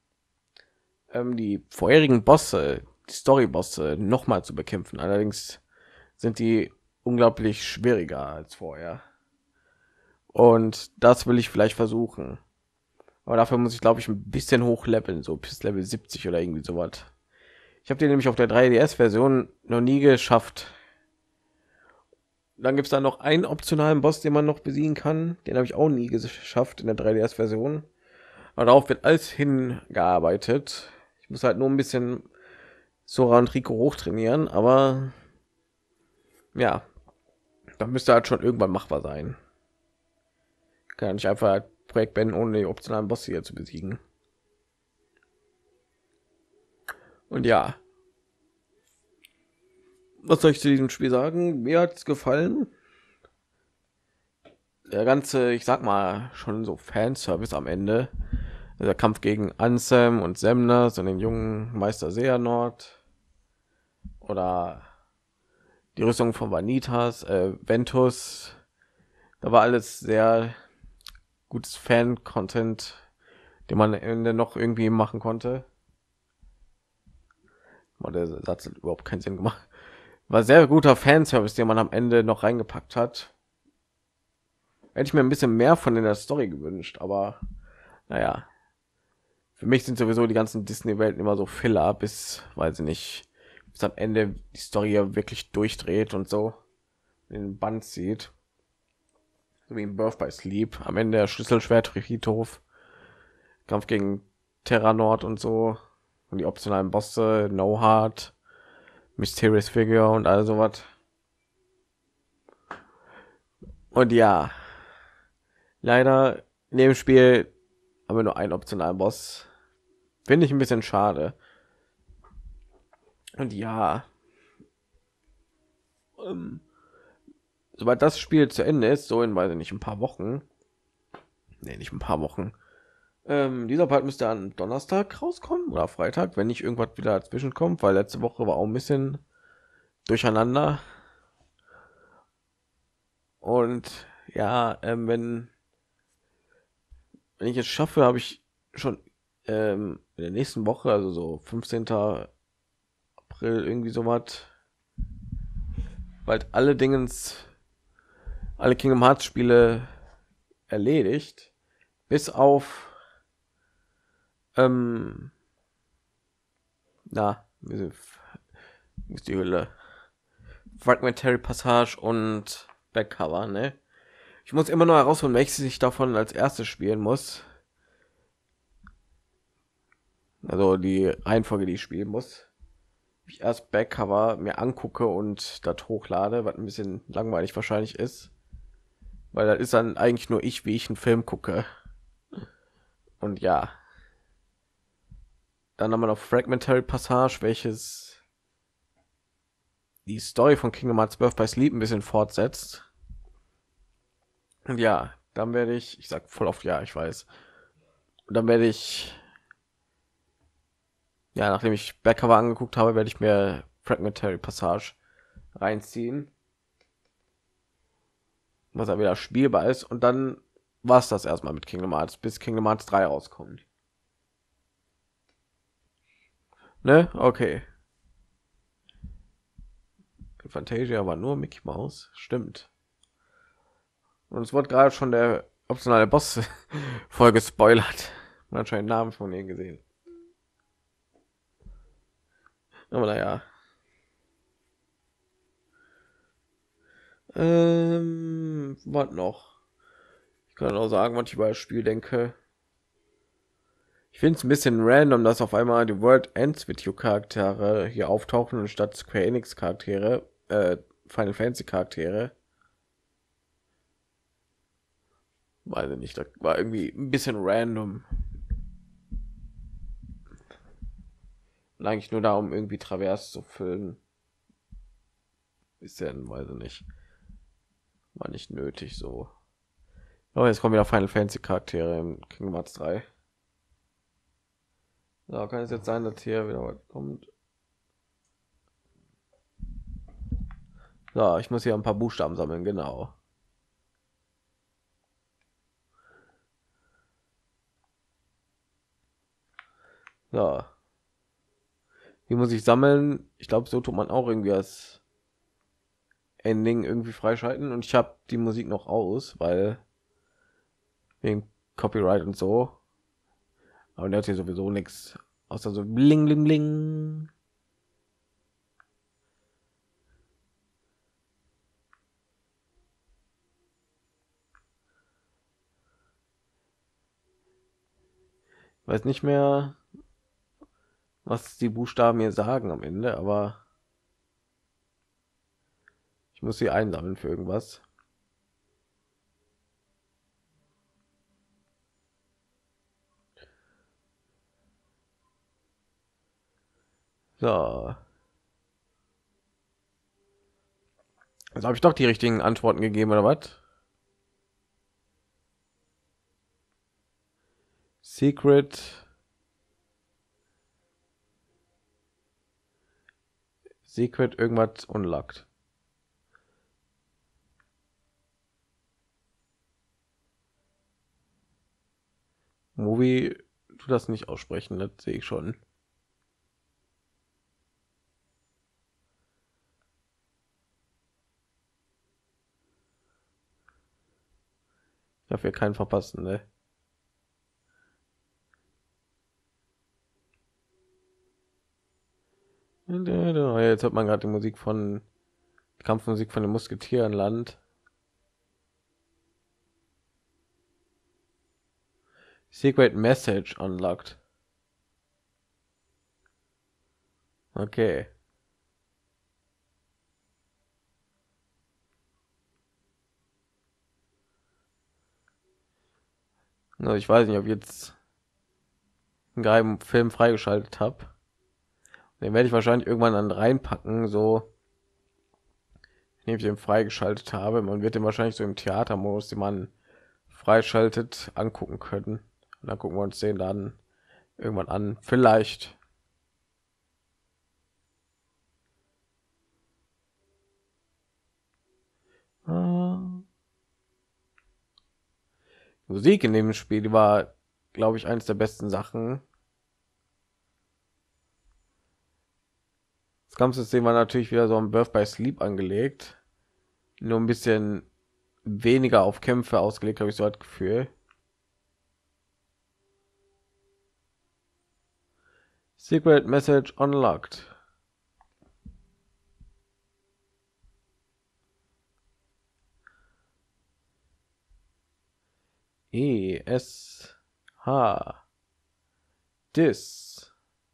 die vorherigen Bosse, die Story-Bosse, noch mal zu bekämpfen. Allerdings sind die unglaublich schwieriger als vorher. Und das will ich vielleicht versuchen. Aber dafür muss ich, glaube ich, ein bisschen hochleveln, so bis Level 70 oder irgendwie sowas. Ich habe den nämlich auf der 3DS-Version noch nie geschafft. Dann gibt es da noch einen optionalen Boss, den man noch besiegen kann. Den habe ich auch nie geschafft in der 3DS-Version. Aber darauf wird alles hingearbeitet. Ich muss halt nur ein bisschen Sora und Rico hochtrainieren, aber ja, dann müsste halt schon irgendwann machbar sein. Kann nicht einfach ein Projekt beenden, ohne die optionalen Boss hier zu besiegen. Und ja, was soll ich zu diesem Spiel sagen? Mir hat es gefallen. Der ganze, ich sag mal, schon so Fanservice am Ende. Der Kampf gegen Ansem und Semnas und den jungen Meister Xehanort. Oder die Rüstung von Vanitas, Ventus. Da war alles sehr gutes Fan-Content, den man am Ende noch irgendwie machen konnte. Oh, der Satz hat überhaupt keinen Sinn gemacht. War sehr guter Fanservice, den man am Ende noch reingepackt hat. Hätte ich mir ein bisschen mehr von in der Story gewünscht, aber naja. Für mich sind sowieso die ganzen Disney-Welten immer so Filler, bis, weiß ich nicht, bis am Ende die Story ja wirklich durchdreht und so den Band zieht. So wie in Birth by Sleep. Am Ende der Schlüsselschwert-Friedhof, Kampf gegen Terra Nord und so. Und die optionalen Bosse, No Heart, Mysterious Figure und all sowas. Und ja, leider in dem Spiel haben wir nur einen optionalen Boss. Finde ich ein bisschen schade. Und ja, sobald das Spiel zu Ende ist, so in, weiß ich nicht, ein paar Wochen, nee, nicht ein paar Wochen, dieser Part müsste am Donnerstag rauskommen oder Freitag, wenn nicht irgendwas wieder dazwischen kommt, weil letzte Woche war auch ein bisschen durcheinander. Und ja, wenn ich es schaffe, habe ich schon in der nächsten Woche, also so 15. April, irgendwie so was, bald alle Kingdom Hearts Spiele erledigt, bis auf na, wie ist die Hülle? Fragmentary Passage und Backcover, ne? Ich muss immer nur herausfinden, welches ich davon als erstes spielen muss. Also die Reihenfolge, die ich spielen muss. Ich erst Backcover mir angucke und das hochlade, was ein bisschen langweilig wahrscheinlich ist. Weil das ist dann eigentlich nur ich, wie ich einen Film gucke. Und ja. Dann haben wir noch Fragmentary Passage, welches die Story von Kingdom Hearts Birth by Sleep ein bisschen fortsetzt. Und ja, dann werde ich sag voll oft ja, ich weiß. Und dann werde ich, ja, nachdem ich Backcover angeguckt habe, werde ich mir Fragmentary Passage reinziehen, was dann wieder spielbar ist. Und dann war es das erstmal mit Kingdom Hearts, bis Kingdom Hearts 3 rauskommt. Ne? Okay. Fantasia war nur Mickey Mouse. Stimmt. Und es wurde gerade schon der optionale Boss voll gespoilert. Man hat schon den Namen von ihr gesehen. Aber naja. Was noch? Ich kann auch sagen, was ich über das Spiel denke. Ich finde es ein bisschen random, dass auf einmal die World Ends with You Charaktere hier auftauchen und statt Square Enix Charaktere, Final Fantasy Charaktere. Weiß ich nicht, das war irgendwie ein bisschen random. Und eigentlich nur darum, irgendwie Travers zu füllen. Bisschen, weiß ich nicht. War nicht nötig so. Aber jetzt kommen wieder Final Fantasy Charaktere im Kingdom Hearts 3. So, kann es jetzt sein, dass hier wieder was kommt. So, ich muss hier ein paar Buchstaben sammeln, genau. So. Die muss ich sammeln. Ich glaube, so tut man auch irgendwie das Ending irgendwie freischalten. Und ich habe die Musik noch aus, weil wegen Copyright und so. Aber der hat hier sowieso nichts außer so bling bling bling. Weiß nicht mehr, was die Buchstaben hier sagen am Ende, aber ich muss sie einsammeln für irgendwas. So. Also habe ich doch die richtigen Antworten gegeben, oder was? Secret irgendwas unlocked. Movie tut das nicht aussprechen, das sehe ich schon. Ich darf hier keinen verpassen, ne? Jetzt hört man gerade die Musik von Kampfmusik von den Musketierenland. Secret Message unlocked. Okay. Also ich weiß nicht, ob ich jetzt einen geheimen Film freigeschaltet habe. Den werde ich wahrscheinlich irgendwann dann reinpacken, so wenn ich den freigeschaltet habe. Man wird den wahrscheinlich so im Theatermodus, den man freischaltet, angucken können. Und dann gucken wir uns den dann irgendwann an. Vielleicht. Musik in dem Spiel, die war, glaube ich, eines der besten Sachen. Das Kampfsystem war natürlich wieder so ein Birth by Sleep angelegt, nur ein bisschen weniger auf Kämpfe ausgelegt, habe ich so das Gefühl. Secret Message unlocked. ESH Dis.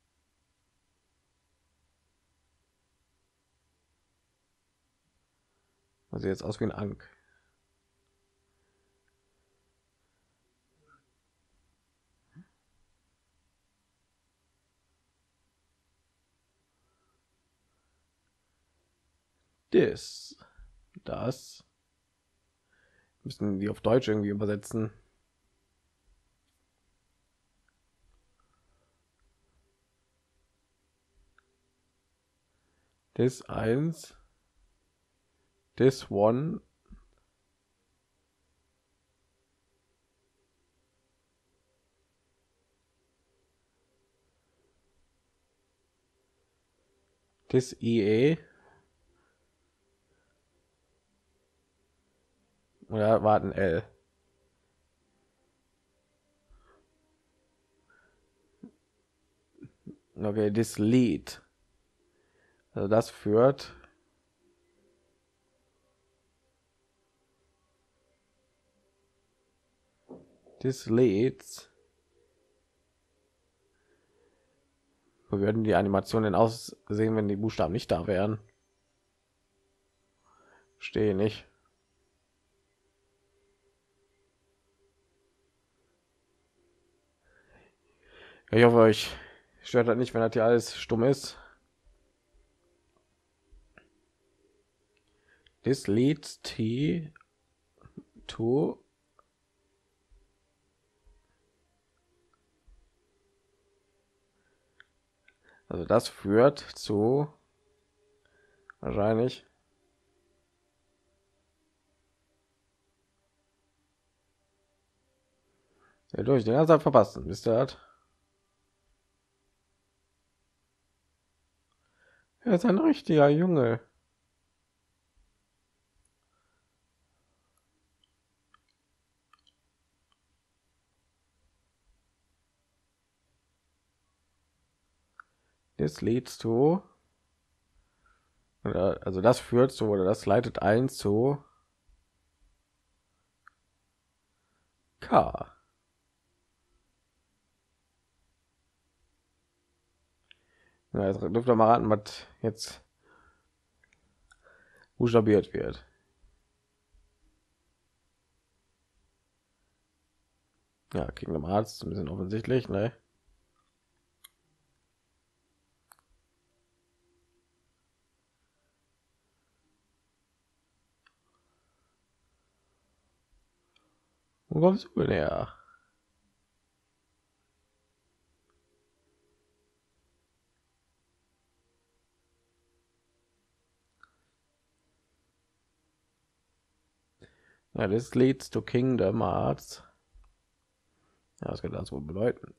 Also jetzt aus wie ein Ankh. Das müssen die auf Deutsch irgendwie übersetzen. Das 1, das 1, das IE oder warten L. Okay, das Lied. Also das führt das Lied. Wo würden die Animationen aussehen, wenn die Buchstaben nicht da wären? Stehe nicht. Ich hoffe, euch stört das nicht, wenn das hier alles stumm ist. This leads to also das führt zu wahrscheinlich durch den Ansatz verpassen. Wisst ihr das? Er ist ein richtiger Junge. Das leads to also das führt zu oder das leitet ein zu K. Ja, jetzt dürft ihr mal raten, was jetzt buchstabiert wird. Ja, Kingdom Hearts, ein bisschen offensichtlich, ne? Wo kommst du denn her? Ja, das leads to Kingdom Hearts. Ja, was kann das wohl bedeuten?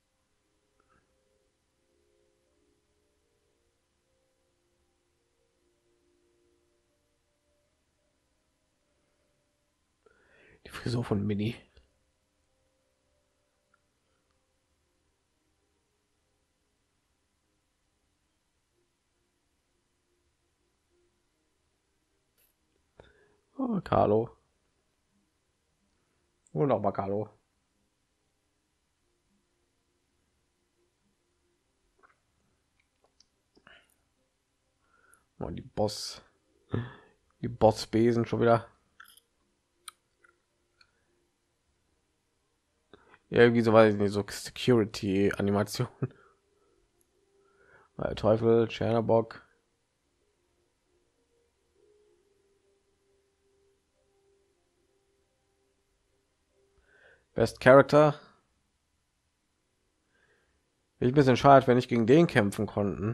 Die Frisur von Mini. Oh, Carlo. Und auch mal Carlo. Oh, die Bossbesen schon wieder. Ja, irgendwie so, weiß ich nicht, so Security Animation. Teufel, Chernabock. Best Character. Ich ein bisschen schade, wenn ich gegen den kämpfen konnten.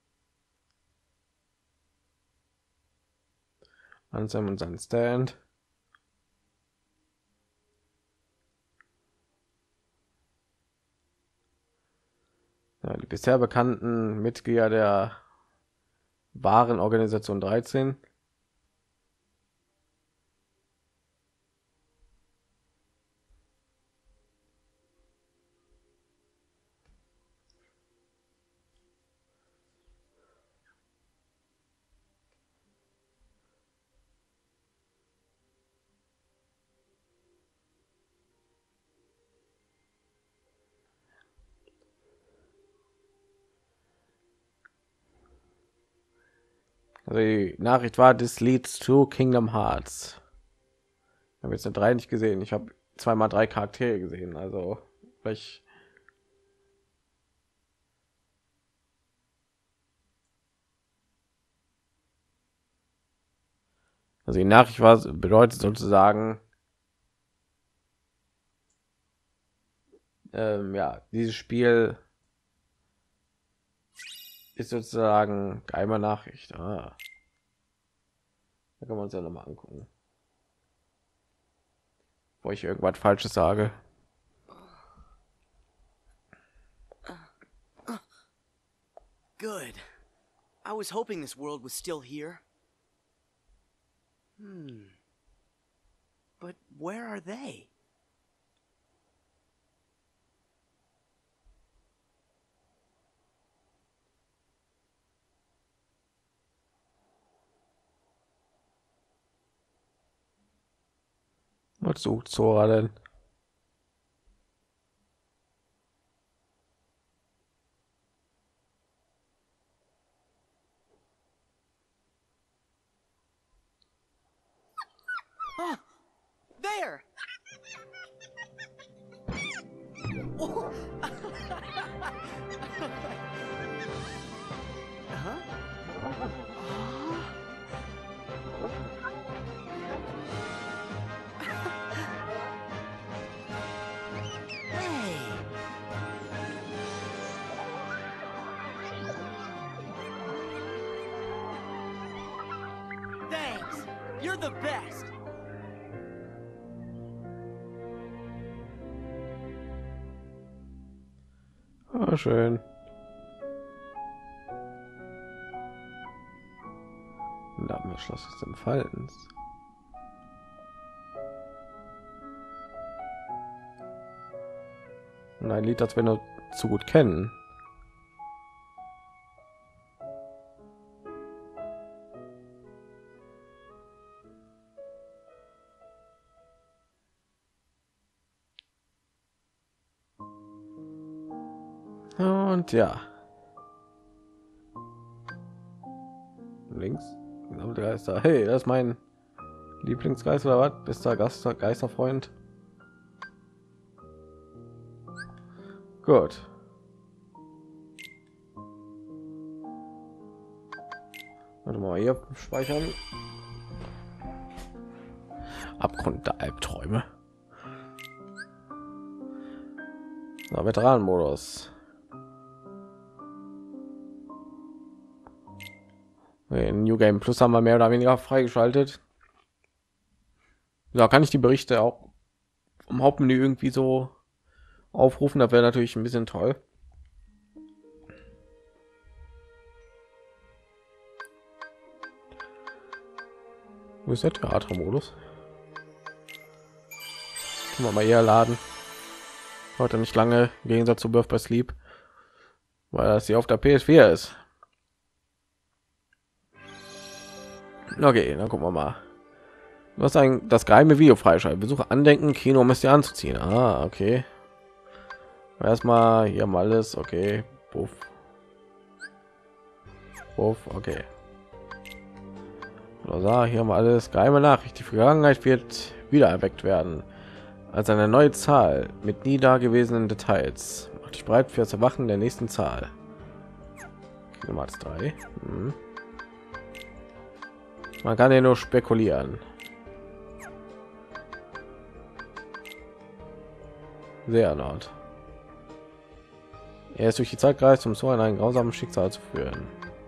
Ansem und sein Stand. Ja, die bisher bekannten Mitglieder der wahren Organisation 13. Also die Nachricht war, this leads to Kingdom Hearts. Ich habe jetzt eine 3 nicht gesehen. Ich habe 2x3 Charaktere gesehen. Also vielleicht. Also die Nachricht war, bedeutet sozusagen, ja, dieses Spiel ist sozusagen geheime Nachricht. Da können wir uns ja noch mal angucken, wo ich irgendwas Falsches sage. Good. I was hoping this world was still here. But where are they? Was sucht Sora denn? Oh, there! Oh. Thanks! You're the best! Ah, schön. Da haben wir Schloss des Entfaltens. Und ein Lied, das wir nur zu gut kennen. Und ja, links Geister. Hey, das ist mein Lieblingsgeist oder was? Bester Geisterfreund. Gut. Warte mal, hier speichern. Abgrund der Albträume. So, Veteranenmodus. In New Game Plus haben wir mehr oder weniger freigeschaltet. Ja, kann ich die Berichte auch vom Hauptmenü irgendwie so aufrufen? Das wäre natürlich ein bisschen toll. Wo ist der Theatermodus? Können wir mal eher laden. Heute nicht lange im Gegensatz zu Birth by Sleep, weil das hier auf der PS4 ist. Okay, dann gucken wir mal. Du hast das geheime Video freischalten. Besuche Andenken, Kino, um es dir anzuziehen. Ah, okay. Erstmal hier mal alles. Okay. Puff. Puff, okay. So, hier mal alles. Geheime Nachricht. Die Vergangenheit wird wieder erweckt werden. als eine neue Zahl mit nie dagewesenen Details. Macht dich bereit für das Erwachen der nächsten Zahl. Nummer 3. Man kann ja nur spekulieren. Sehr Nord. Er ist durch die Zeit gereist, um so in ein grausames Schicksal zu führen.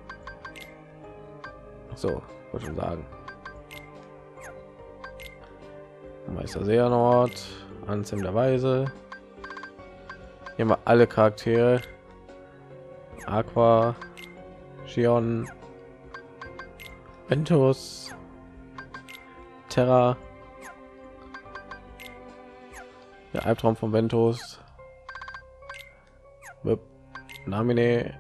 So, wollte schon sagen. Meister Seanort, Anselm der Weise. Hier haben wir alle Charaktere. Aqua, Gion, Ventus, Terra, der Albtraum von Ventus, Namine,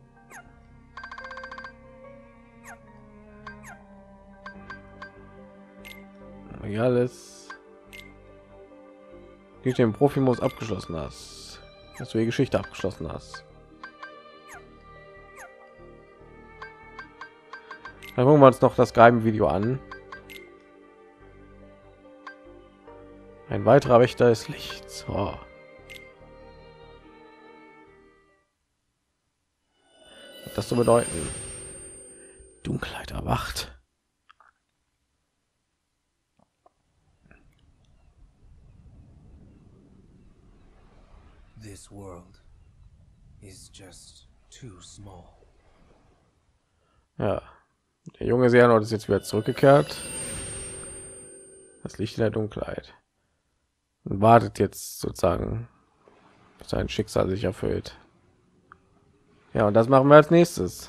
alles, die den Profimodus abgeschlossen hast, dass du die Geschichte abgeschlossen hast. Dann gucken wir uns noch das Geheimvideo an. Ein weiterer Wächter des Lichts. Oh. Was das zu bedeuten? Dunkelheit erwacht. This world is just too small. Ja. Der junge Seanort ist jetzt wieder zurückgekehrt. Das Licht in der Dunkelheit. Und wartet jetzt sozusagen, bis sein Schicksal sich erfüllt. Ja, und das machen wir als nächstes.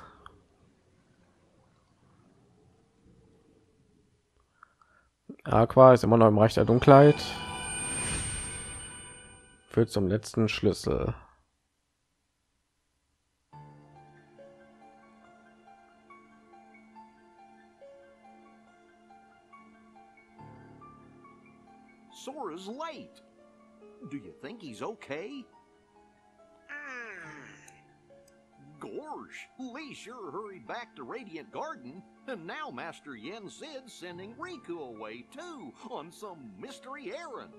Aqua ist immer noch im Reich der Dunkelheit. Führt zum letzten Schlüssel. Sora's late. Do you think he's okay? Gorge, Lee sure hurried back to Radiant Garden, and now Master Yen Sid's sending Riku away too, on some mystery errand.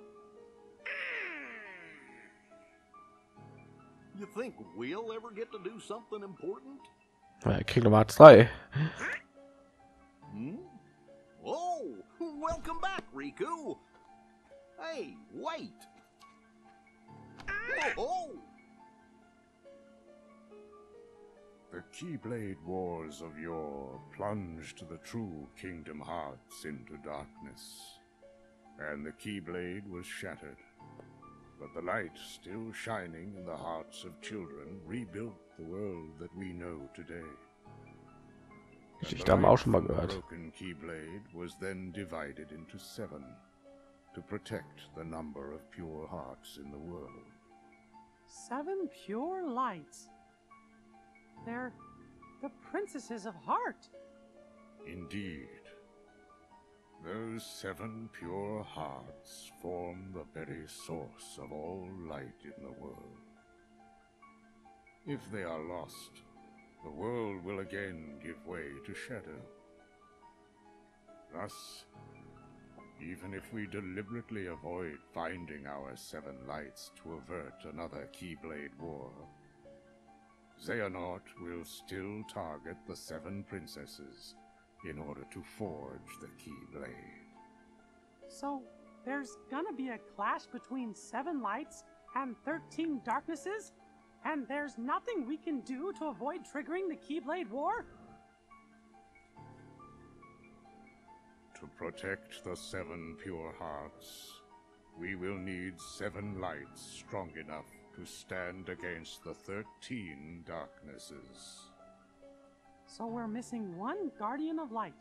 You think we'll ever get to do something important? Kingdom Hearts 3. Oh, welcome back, Riku. Hey, wait. Oh. The Keyblade Wars of yore plunged the true Kingdom Hearts into darkness, and the Keyblade was shattered. But the light still shining in the hearts of children rebuilt the world that we know today. Geschichte haben wir auch schon mal gehört. The broken Keyblade was then divided into 7 to protect the number of pure hearts in the world. 7 pure lights. They're the princesses of heart. Indeed. Those 7 pure hearts form the very source of all light in the world. If they are lost, the world will again give way to shadow. Thus, even if we deliberately avoid finding our 7 lights to avert another Keyblade war, Xehanort will still target the 7 princesses in order to forge the Keyblade. So, there's gonna be a clash between 7 lights and 13 darknesses? And there's nothing we can do to avoid triggering the Keyblade War? To protect the 7 pure hearts, we will need 7 lights strong enough to stand against the 13 darknesses. So we're missing 1 Guardian of Light.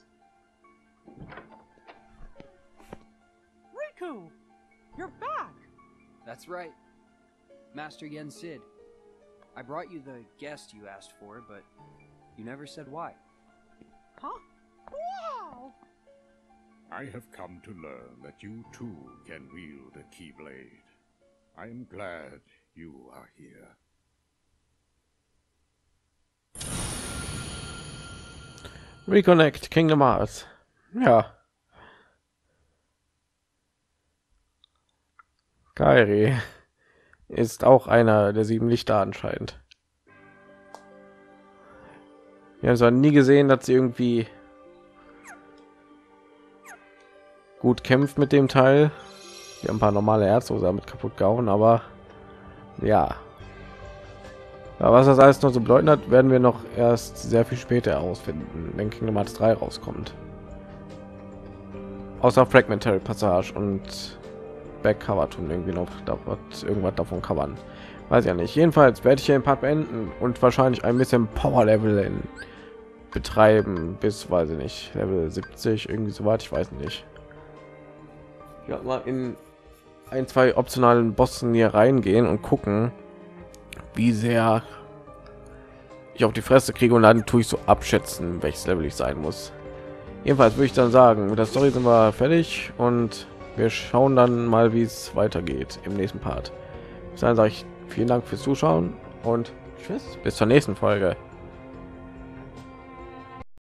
Riku! You're back! That's right. Master Yen Sid. I brought you the guest you asked for, but you never said why. Huh? Wow! I have come to learn that you too can wield a Keyblade. I am glad you are here. Reconnect Kingdom Hearts. Ja. Kairi ist auch einer der 7 Lichter anscheinend. Wir haben zwar nie gesehen, dass sie irgendwie gut kämpft mit dem Teil. Wir haben ein paar normale Ärzte damit kaputt gehauen, aber ja. Aber was das alles noch so bedeuten hat, werden wir noch erst sehr viel später herausfinden, wenn Kingdom Hearts 3 rauskommt. Außer Fragmentary Passage und Backcover tun irgendwie noch irgendwas davon covern. Weiß ja nicht. Jedenfalls werde ich hier den Part beenden und wahrscheinlich ein bisschen Power Level betreiben bis, weiß ich nicht, Level 70 irgendwie so weit, ich weiß nicht. Ja, mal in ein, zwei optionalen Bossen hier reingehen und gucken, wie sehr ich auf die Fresse kriege, und dann tue ich so abschätzen, welches Level ich sein muss. Jedenfalls würde ich dann sagen, mit der Story sind wir fertig und wir schauen dann mal, wie es weitergeht im nächsten Part. Dann sage ich vielen Dank fürs Zuschauen und tschüss, bis zur nächsten Folge.